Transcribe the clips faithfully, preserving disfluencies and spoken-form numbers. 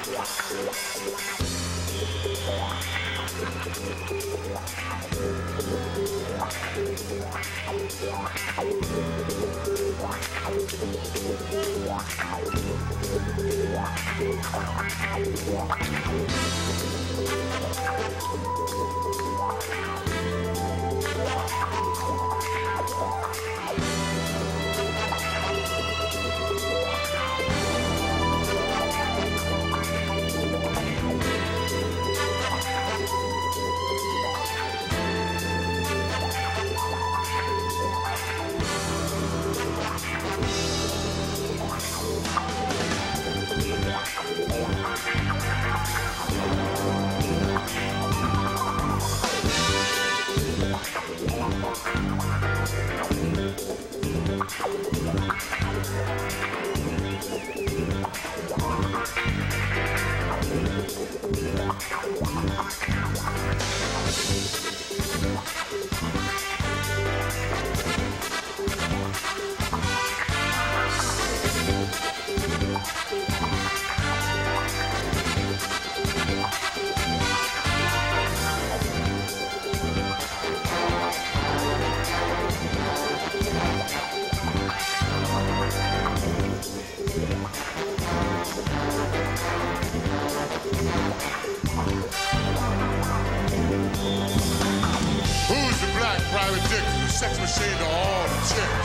Private dick, the sex machine to all the chicks.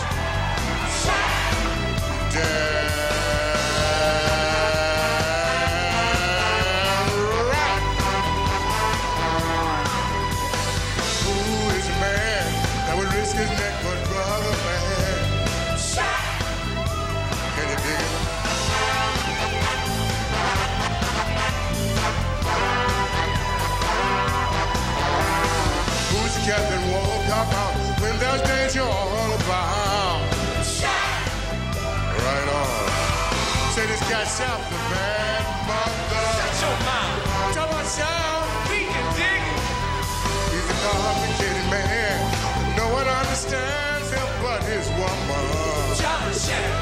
Damn right. Who is a man that would risk his neck for his brother, man? Can you dig it? Who's the Captain Wall? When there's danger all about. Right on. Say this guy's out the bad mother. Shut your mouth. Tell myself. We can dig it. He's a complicated man. No one understands him but his woman. John Shannon.